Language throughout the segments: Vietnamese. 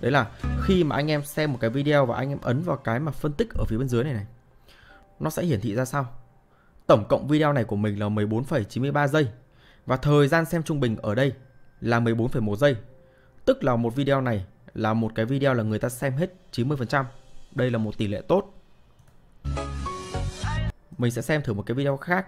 Đấy là khi mà anh em xem một cái video và anh em ấn vào cái mà phân tích ở phía bên dưới này này, nó sẽ hiển thị ra sau. Tổng cộng video này của mình là 14,93 giây. Và thời gian xem trung bình ở đây là 14,1 giây. Tức là một video này là một cái video là người ta xem hết 90%. Đây là một tỷ lệ tốt. Mình sẽ xem thử một cái video khác.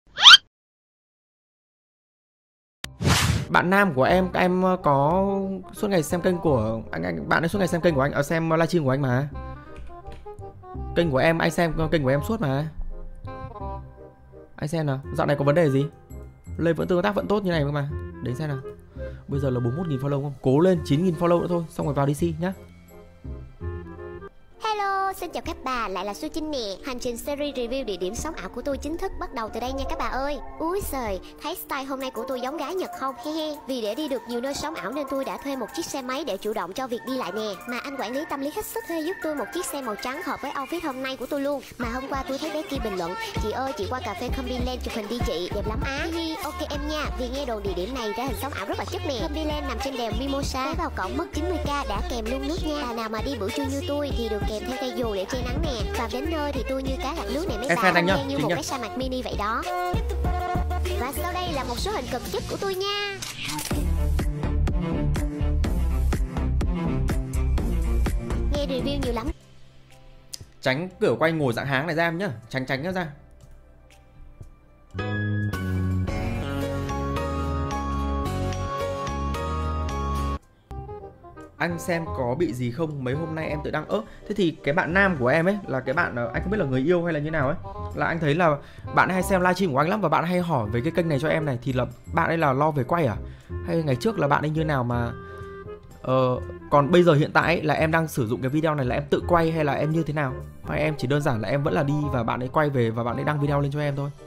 Bạn nam của em, các em có suốt ngày xem kênh của anh bạn ấy suốt ngày xem kênh của anh, xem livestream của anh mà. Kênh của em, anh xem kênh của em suốt mà. Anh xem nào, dạo này có vấn đề gì? Lên vẫn tương tác vẫn tốt như này mà. Đến xem nào. Bây giờ là 41.000 follow không? Cố lên 9.000 follow nữa thôi, xong rồi vào DC nhá. Hello, xin chào các bà, lại là Su Trinh nè. Hành trình series review địa điểm sống ảo của tôi chính thức bắt đầu từ đây nha các bà ơi. Úi giời, thấy style hôm nay của tôi giống gái Nhật không? He he. Vì để đi được nhiều nơi sống ảo nên tôi đã thuê một chiếc xe máy để chủ động cho việc đi lại nè. Mà anh quản lý tâm lý hết sức thuê giúp tôi một chiếc xe màu trắng hợp với outfit hôm nay của tôi luôn. Mà hôm qua tôi thấy bé kia bình luận: chị ơi, chị qua cà phê Combiland chụp hình đi chị, đẹp lắm á. Hi, ok em nha. Vì nghe đồn địa điểm này ra hình sống ảo rất là chất nè. Combiland nằm trên đèo Mimosa, vào cổng mất 90k đã kèm luôn nước nha. Bà nào mà đi buổi trưa như tôi thì được kèm theo cây dù để che nắng nè. Và đến nơi thì tôi như cá lặn nước này mấy bà, như một cái sa mạc mini vậy đó. Và sau đây là một số hình cực chất của tôi nha. Nghe review nhiều lắm. Tránh kiểu quay ngồi dạng háng này ra em nhá, tránh nó ra. Anh xem có bị gì không? Mấy hôm nay em tự đăng. Thế thì cái bạn nam của em ấy là cái bạn, anh không biết là người yêu hay là như nào ấy, là anh thấy là bạn hay xem livestream của anh lắm và bạn hay hỏi về cái kênh này cho em này. Thì là bạn ấy là lo về quay à? Hay ngày trước là bạn ấy như nào mà còn bây giờ hiện tại ấy, là em đang sử dụng cái video này là em tự quay hay là em như thế nào? Hay em chỉ đơn giản là em vẫn là đi và bạn ấy quay về và bạn ấy đăng video lên cho em thôi?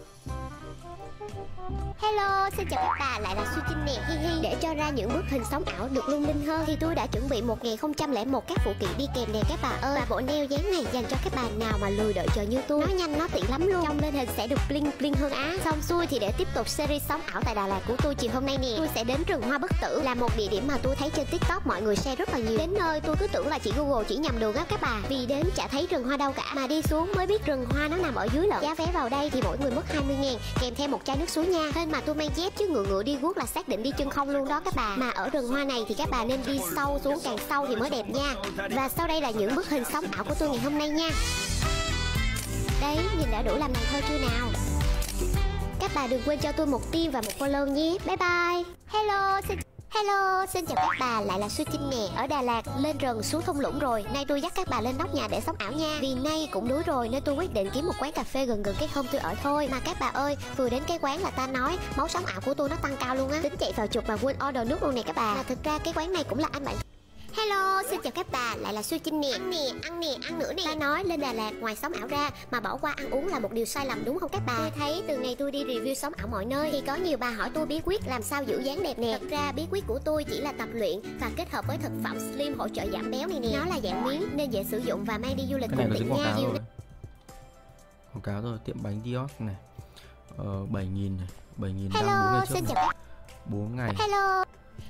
Hello, xin chào các bà, lại là Su Trinh nè. Hi hi. Để cho ra những bức hình sống ảo được lung linh hơn thì tôi đã chuẩn bị 1001 các phụ kiện đi kèm nè các bà ơi. Và bộ nail dán này dành cho các bà nào mà lười đợi chờ như tôi. Nó nhanh, nó tiện lắm luôn. Trong lên hình sẽ được bling bling hơn á. Xong xuôi thì để tiếp tục series sống ảo tại Đà Lạt của tôi chiều hôm nay nè, tôi sẽ đến rừng Hoa Bất Tử, là một địa điểm mà tôi thấy trên TikTok mọi người share rất là nhiều. Đến nơi tôi cứ tưởng là chị Google chỉ nhầm đường á các bà, vì đến chả thấy rừng hoa đâu cả, mà đi xuống mới biết rừng hoa nó nằm ở dưới lận. Giá vé vào đây thì mỗi người mất 20.000 kèm theo một chai nước suối nha. Hên mà tôi mang dép chứ ngựa đi guốc là xác định đi chân không luôn đó các bà. Mà ở rừng hoa này thì các bà nên đi sâu xuống, càng sâu thì mới đẹp nha. Và sau đây là những bức hình sống ảo của tôi ngày hôm nay nha. Đấy, nhìn đã đủ làm này thôi chưa nào. Các bà đừng quên cho tôi một tim và một follow nhé. Bye bye. Hello, xin chào các bà, lại là Su Trinh nè. Ở Đà Lạt lên rừng xuống thung lũng rồi, nay tôi dắt các bà lên nóc nhà để sống ảo nha. Vì nay cũng đuối rồi nên tôi quyết định kiếm một quán cà phê gần cái hôm tôi ở thôi. Mà các bà ơi, vừa đến cái quán là ta nói máu sống ảo của tôi nó tăng cao luôn á. Tính chạy vào chụp mà quên order nước luôn nè các bà. Mà thực ra cái quán này cũng là anh bạn. Hello, xin chào các bà, lại là Su Trinh nè. Ăn nữa nè. Ta nói lên Đà Lạt ngoài sống ảo ra mà bỏ qua ăn uống là một điều sai lầm đúng không các bà? Tôi thấy từ ngày tôi đi review sống ảo mọi nơi thì có nhiều bà hỏi tôi bí quyết làm sao giữ dáng đẹp nè. Thật ra bí quyết của tôi chỉ là tập luyện và kết hợp với thực phẩm slim hỗ trợ giảm béo này nè. Nó là dạng miếng nên dễ sử dụng và mang đi du lịch cũng tiện nha. Quảng cáo rồi, tiệm bánh Dios này. 7.000 này, 7.000 Hello, 4 ngày trước xin này. chào. 4 ngày. Hello,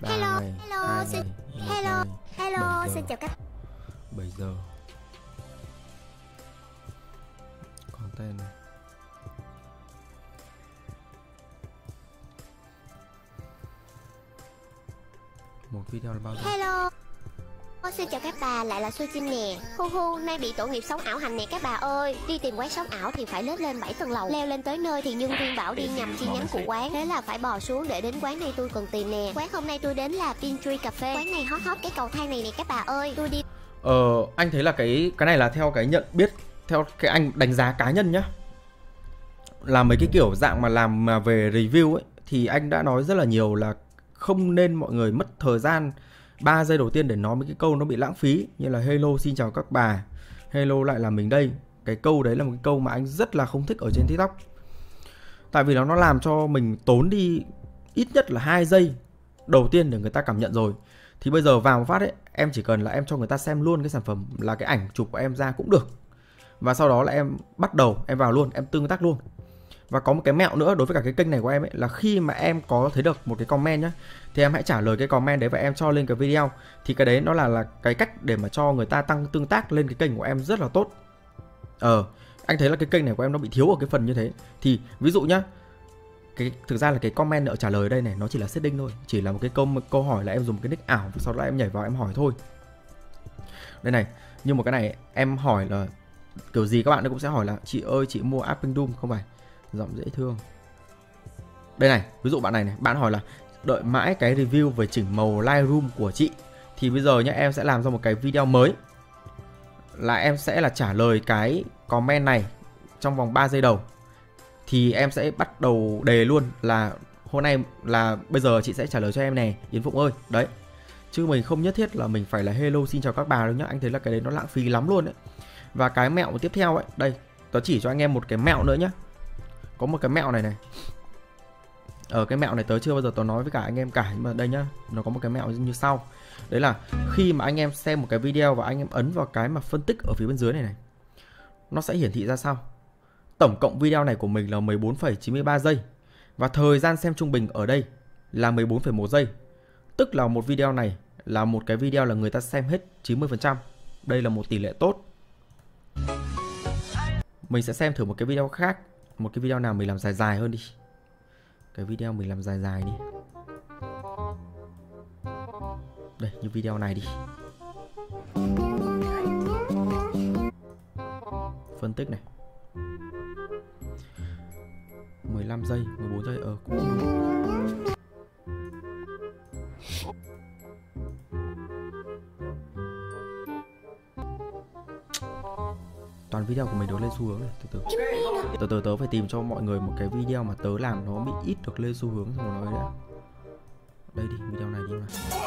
Hello, xin chào các. 7 giờ. Còn tên này. Một video là bao giờ? Hello. Xin chào các bà, lại là Su Trinh nè. Nay bị tổ nghiệp sống ảo hành nè các bà ơi. Đi tìm quán sống ảo thì phải lết lên 7 tầng lầu. Leo lên tới nơi thì nhân viên bảo đi nhầm chi nhánh của quán, thế là phải bò xuống để đến quán này tôi cần tìm nè. Quán hôm nay tôi đến là Pin Tree Cà Phê. Quán này hot cái cầu thang này nè các bà ơi. Tôi đi. Anh thấy là cái này là theo cái nhận biết, theo cái anh đánh giá cá nhân nhá. Là mấy cái kiểu dạng mà làm mà về review ấy thì anh đã nói rất là nhiều là không nên mọi người mất thời gian 3 giây đầu tiên để nói mấy cái câu nó bị lãng phí, như là hello xin chào các bà, hello lại là mình đây. Cái câu đấy là một cái câu mà anh rất là không thích ở trên TikTok. Tại vì nó làm cho mình tốn đi ít nhất là 2 giây đầu tiên để người ta cảm nhận rồi. Thì bây giờ vào một phát ấy, em chỉ cần là em cho người ta xem luôn cái sản phẩm là cái ảnh chụp của em ra cũng được. Và sau đó là em bắt đầu em vào luôn, em tương tác luôn. Và có một cái mẹo nữa đối với cả cái kênh này của em ấy là khi mà em có thấy được một cái comment nhá, thì em hãy trả lời cái comment đấy và em cho lên cái video. Thì cái đấy nó là cái cách để mà cho người ta tăng tương tác lên cái kênh của em rất là tốt. Anh thấy là cái kênh này của em nó bị thiếu ở cái phần như thế. Thì ví dụ nhá, thực ra là cái comment ở trả lời đây này nó chỉ là setting thôi, chỉ là một cái câu hỏi là em dùng cái nick ảo và sau đó em nhảy vào em hỏi thôi. Đây này, nhưng một cái này em hỏi là kiểu gì các bạn cũng sẽ hỏi là chị ơi chị mua Apping Doom không phải, giọng dễ thương. Đây này, ví dụ bạn này này, bạn hỏi là đợi mãi cái review về chỉnh màu Lightroom của chị. Thì bây giờ nhá, em sẽ làm ra một cái video mới là em sẽ là trả lời cái comment này trong vòng 3 giây đầu. Thì em sẽ bắt đầu đề luôn là hôm nay là bây giờ chị sẽ trả lời cho em này Yến Phụng ơi. Đấy, chứ mình không nhất thiết là mình phải là hello xin chào các bà đâu nhá. Anh thấy là cái đấy nó lãng phí lắm luôn đấy. Và cái mẹo tiếp theo ấy, đây tớ chỉ cho anh em một cái mẹo nữa nhá. Có một cái mẹo này này. Ở cái mẹo này tớ chưa bao giờ tớ nói với cả anh em cả, nhưng mà đây nhá, nó có một cái mẹo như sau. Đấy là khi mà anh em xem một cái video và anh em ấn vào cái mà phân tích ở phía bên dưới này này, nó sẽ hiển thị ra sao? Tổng cộng video này của mình là 14,93 giây và thời gian xem trung bình ở đây là 14,1 giây. Tức là một video này là một cái video là người ta xem hết 90%. Đây là một tỷ lệ tốt. Mình sẽ xem thử một cái video khác, một cái video nào mình làm dài dài hơn đi. Cái video mình làm dài dài đi. Đây, như video này đi. Phân tích này. 15 giây, 14 giây cũng toàn video của mình được lên xu hướng này. Từ từ tớ phải tìm cho mọi người một cái video mà tớ làm nó bị ít được lên xu hướng xong rồi nói đã. Đây đi, video này đi mà.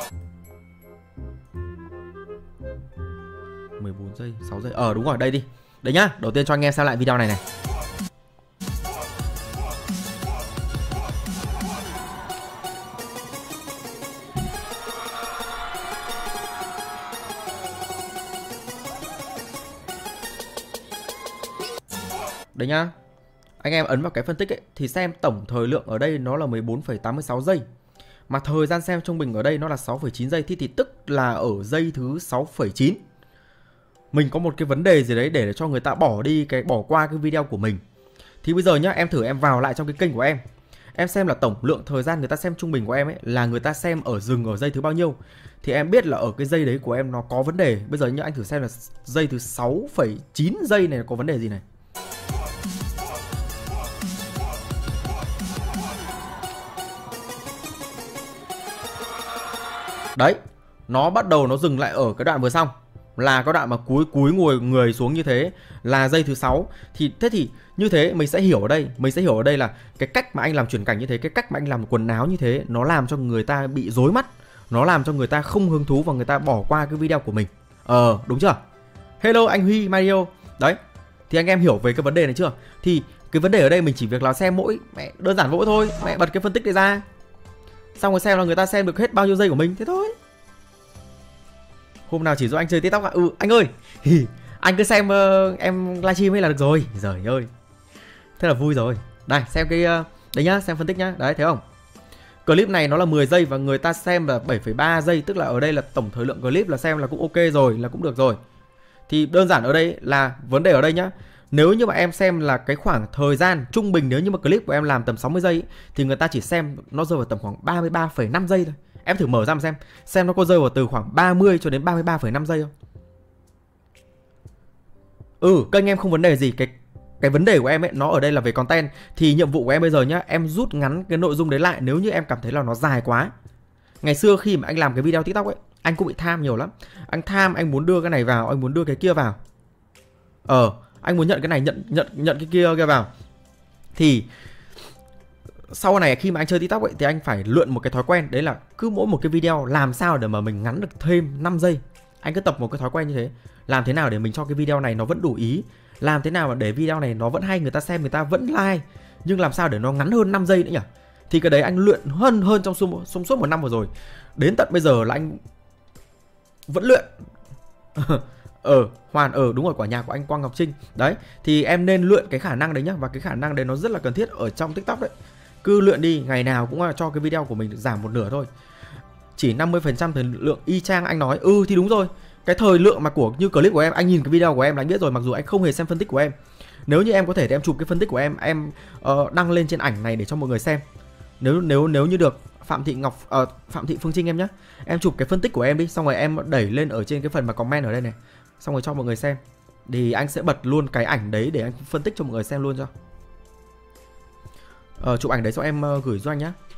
14 giây, 6 giây. Đúng rồi, đây đi. Đấy nhá, đầu tiên cho anh em xem lại video này này. Đấy nhá. Anh em ấn vào cái phân tích ấy thì xem tổng thời lượng ở đây nó là 14,86 giây. Mà thời gian xem trung bình ở đây nó là 6,9 giây. Thì tức là ở giây thứ 6,9 mình có một cái vấn đề gì đấy để cho người ta bỏ qua cái video của mình. Thì bây giờ nhá, em thử em vào lại trong cái kênh của em. Em xem là tổng lượng thời gian người ta xem trung bình của em ấy là người ta xem dừng ở giây thứ bao nhiêu. Thì em biết là ở cái giây đấy của em nó có vấn đề. Bây giờ nhá, anh thử xem là giây thứ 6,9 giây này có vấn đề gì này. Đấy, nó bắt đầu nó dừng lại ở cái đoạn vừa xong. Là cái đoạn mà cúi ngồi người xuống như thế là giây thứ 6. Thế thì như thế mình sẽ hiểu ở đây là cái cách mà anh làm chuyển cảnh như thế, cái cách mà anh làm quần áo như thế, nó làm cho người ta bị rối mắt, nó làm cho người ta không hứng thú và người ta bỏ qua cái video của mình. Đúng chưa? Hello anh Huy Mario. Đấy, thì anh em hiểu về cái vấn đề này chưa? Thì cái vấn đề ở đây mình chỉ việc là xem mẹ đơn giản mỗi thôi, mẹ bật cái phân tích này ra, xong rồi xem là người ta xem được hết bao nhiêu giây của mình, thế thôi. Hôm nào chỉ giúp anh chơi TikTok à? Anh ơi, anh cứ xem em livestream ấy là được rồi. Giời ơi, thế là vui rồi. Đây, xem cái đấy nhá, xem phân tích nhá. Đấy, thấy không? Clip này nó là 10 giây và người ta xem là 7,3 giây. Tức là ở đây là tổng thời lượng clip là xem là cũng ok rồi, là cũng được rồi. Thì đơn giản ở đây là vấn đề ở đây nhá. Nếu như mà em xem là cái khoảng thời gian trung bình, nếu như mà clip của em làm tầm 60 giây ấy, thì người ta chỉ xem nó rơi vào tầm khoảng 33,5 giây thôi. Em thử mở ra mà xem nó có rơi vào từ khoảng 30 cho đến 33,5 giây không? Kênh em không vấn đề gì. Cái vấn đề của em ấy nó ở đây là về content. Thì nhiệm vụ của em bây giờ nhá, em rút ngắn cái nội dung đấy lại nếu như em cảm thấy là nó dài quá. Ngày xưa khi mà anh làm cái video TikTok ấy, anh cũng bị tham nhiều lắm. Anh tham, anh muốn đưa cái này vào, anh muốn đưa cái kia vào. Anh muốn nhận cái này, nhận cái kia vào. Thì sau này khi mà anh chơi TikTok ấy, thì anh phải luyện một cái thói quen. Đấy là cứ mỗi một cái video làm sao để mà mình ngắn được thêm 5 giây. Anh cứ tập một cái thói quen như thế. Làm thế nào để mình cho cái video này nó vẫn đủ ý, làm thế nào mà để video này nó vẫn hay, người ta xem, người ta vẫn like, nhưng làm sao để nó ngắn hơn 5 giây nữa nhỉ. Thì cái đấy anh luyện hơn trong suốt một năm vừa rồi. Đến tận bây giờ là anh vẫn luyện. Hoàn đúng rồi, quả nhà của anh Quang Ngọc Trinh. Đấy, thì em nên luyện cái khả năng đấy nhá, và cái khả năng đấy nó rất là cần thiết ở trong TikTok đấy. Cứ luyện đi, ngày nào cũng là cho cái video của mình giảm một nửa thôi. Chỉ 50% thời lượng y chang anh nói. Thì đúng rồi. Cái thời lượng mà của như clip của em, anh nhìn cái video của em là anh biết rồi, mặc dù anh không hề xem phân tích của em. Nếu như em có thể thì em chụp cái phân tích của em đăng lên trên ảnh này để cho mọi người xem. Nếu như được, Phạm Thị Phương Trinh em nhé, em chụp cái phân tích của em đi, xong rồi em đẩy lên ở trên cái phần mà comment ở đây này, xong rồi cho mọi người xem. Thì anh sẽ bật luôn cái ảnh đấy để anh phân tích cho mọi người xem luôn cho. Chụp ảnh đấy cho em gửi cho anh nhá.